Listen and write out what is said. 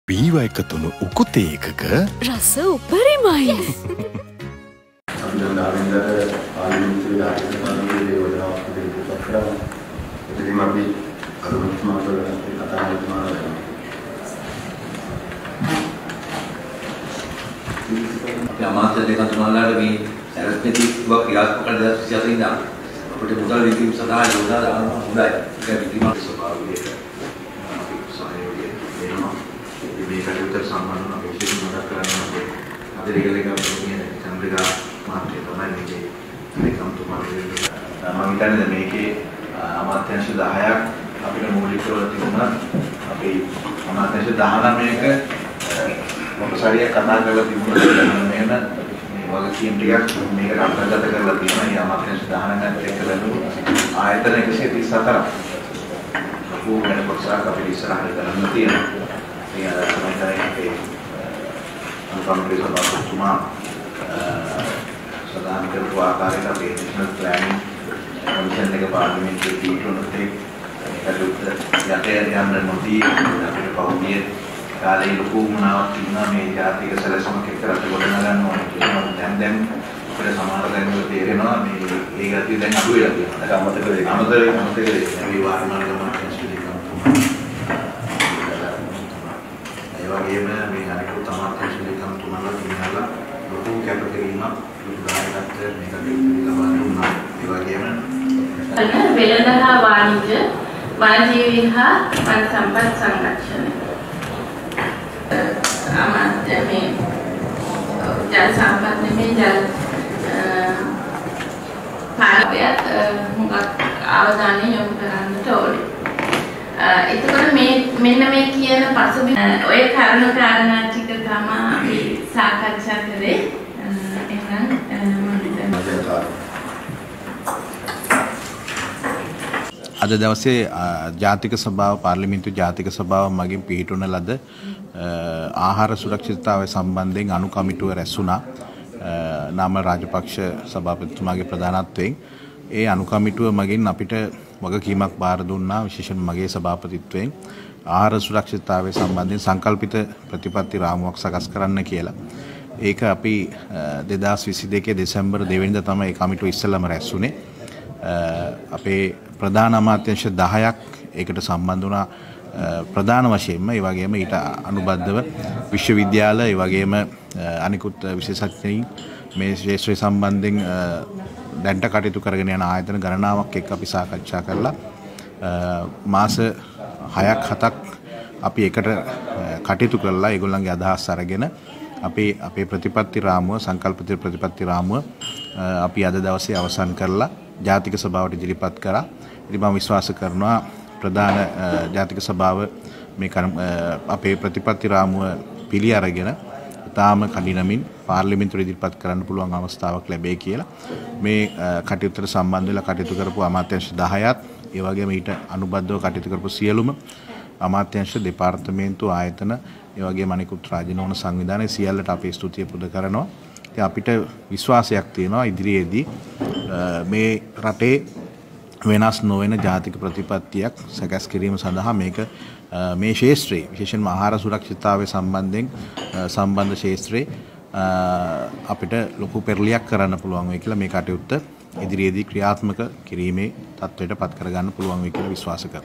බීව එකතුණු උකුතේ එකක රස උපරිමයි. අපි දැන් ආවෙන්දර ආලිමුතුවේ ආයතනයේ යෝජනාවක් ඉදිරිපත් කරා. ඉතින් අපි අද මුස්මාත කතා කරනවා. අපි අමාත්‍ය දෙක තුනලාට මේ සැලැස්මේදී වක් ක්‍රියාත්මක කළ 2024 ඉඳන් අපිට මුදල් විකිණීම සඳහා යෝජනා දානවා හොඳයි. ඒක විකිණීම ස්වභාවයේ අපි සහයෝගය දෙනවා. මේ කටයුතු සම්බන්ධව අපි විශේෂ මතක් කරනවා. අද රිගලේක කියන චන්ද්‍රිකා මහත්මිය තමයි මේකේ ලේකම්තුමාගේ මම හිතන්නේ මේකේ අමාත්‍යාංශ 10ක් අපිට මූලිකව තිබුණා. අපි අමාත්‍යාංශ 19ක මොකසාරිය කතා කරලා තිබුණා මෙහෙම මේ වගකීම් ටිකක් මේකට අන්තර්ගත කරලා තියෙනවා. මේ අමාත්‍යාංශ 19ත් එක්ක ලැබුණු ආයතන 134ක්. අපෝ වෙන කොටසක් අපි ඉස්සරහට ගන්න තියෙනවා. මේ තමයි අපේ අනුකම්පාවේ සභාපතිතුමා සදාන් කරපු ආකාරයට අපේ නැෂනල් ප්ලෑනින් කමිෂන් එක පාර්ලිමේන්තුවේ දීපුණොත් ඒකට යටේ යන්න නොදී අපේ පෞද්ගලික කාලේ ලොකු වුණාවක් තියෙනවා මේ ජාතික සැලසුමක් එක්ක රට ගොඩනගන්න ඕනේ කියලා. දැන් අපිට සමහර දැනුම තේරෙනවා මේ ඒ ගතිය දැන් අඩු වෙලා තියෙනවා. ඒක අමතක මේ වාරණාල ගමන ඒ වගේම මේ අනිකුත් අමාත්‍යාංශ ලේකම්තුමාලා කියනවා ලොකු කැපකිරීමක් උදාහරණයක් මේකට ලබා දුන්නා. ඒ වගේම වෙළඳ හා වාණිජ්‍ය වනජීවී හා වන සම්පත් සංරක්ෂණය අමාත්‍ය මේ ජල සම්පත් නෙමේ ජල පාලකයාත් හුඟක් අවධානය යොමු කරන්නට ඕනේ. එතකොට මෙන්න මේ කියන පසුබිම ඔය කරුණු කාරණා ටික තමයි අපි සාකච්ඡා කරේ. අද දවසේ ජාතික සභාව පාර්ලිමේන්තු ජාතික සභාව මගින් පිහිටුන ලද ආහාර සුරක්ෂිතතාවය සම්බන්ධයෙන් අනු කමිටුව රැස්ුණා. නාමල් රාජපක්ෂ සභාපතිතුමාගේ ප්‍රධානත්වයෙන් ඒ අනු කමිටුව මගින් අපිට වගකීමක් බාර දුන්නා. විශේෂයෙන් මගේ සභාපතිත්වයෙන් ආහාර සුරක්ෂිතතාවය සම්බන්ධයෙන් සංකල්පිත ප්‍රතිපත්ති රාමුවක් සකස් කරන්න කියලා. ඒක අපි 2022 දෙසැම්බර් 2 වෙනිදා තමයි ඒ කමිටුව ඉස්සෙල්ලාම රැස්ුනේ. අපේ ප්‍රධාන අමාත්‍යාංශ 10ක් ඒකට සම්බන්ධ වුණා. ප්‍රධාන වශයෙන්ම ඒ වගේම ඊට අනුබද්ධව විශ්වවිද්‍යාල ඒ වගේම අනිකුත් විශේෂඥයින් මේ ශාස්ත්‍රය සම්බන්ධයෙන් දැන්ට කටයුතු කරගෙන යන ආයතන ගණනාවක් එක්ක අපි සාකච්ඡා කරලා මාස 6ක් 7ක් අපි එකට කටයුතු කරලා ඒගොල්ලන්ගේ අදහස් අරගෙන අපේ ප්‍රතිපත්ති රාමුව සංකල්පිත ප්‍රතිපත්ති රාමුව අපි අද දවසේ අවසන් කරලා ජාතික සභාවට ඉදිරිපත් කරා. ඉතින් මම විශ්වාස කරනවා ප්‍රධාන ජාතික සභාව මේ අපේ ප්‍රතිපත්ති රාමුව පිළි අරගෙන තාම කඩිනමින් පාර්ලිමේන්තුවට ඉදිරිපත් කරන්න පුළුවන් අවස්ථාවක් ලැබෙයි කියලා. මේ කටයුත්තට සම්බන්ධ වෙලා කටයුතු කරපු අමාත්‍යාංශ 10ත් ඒ වගේම ඊට අනුබද්ධව කටයුතු කරපු සියලුම අමාත්‍යාංශ දෙපාර්තමේන්තු ආයතන ඒ වගේම අනිකුත් රාජ්‍යනෝන සංවිධානයේ සියල්ලට අපි ස්තුතිය පුද කරනවා. ඉතින් අපිට විශ්වාසයක් තියෙනවා ඉදිරියේදී මේ රටේ වෙනස් නොවන ජාතික ප්‍රතිපත්තියක් සකස් කිරීම සඳහා මේක මේ ශාස්ත්‍රයේ විශේෂයෙන්ම ආහාර සුරක්ෂිතතාවය සම්බන්ධයෙන් සම්බන්ධ ශාස්ත්‍රයේ අපිට ලොකු පෙරලියක් කරන්න පුළුවන් වෙයි කියලා මේ කටයුත්ත ඉදිරියේදී ක්‍රියාත්මක කිරීමේ තත්ත්වයට පත් කරගන්න පුළුවන් වෙයි කියලා විශ්වාස කරනවා.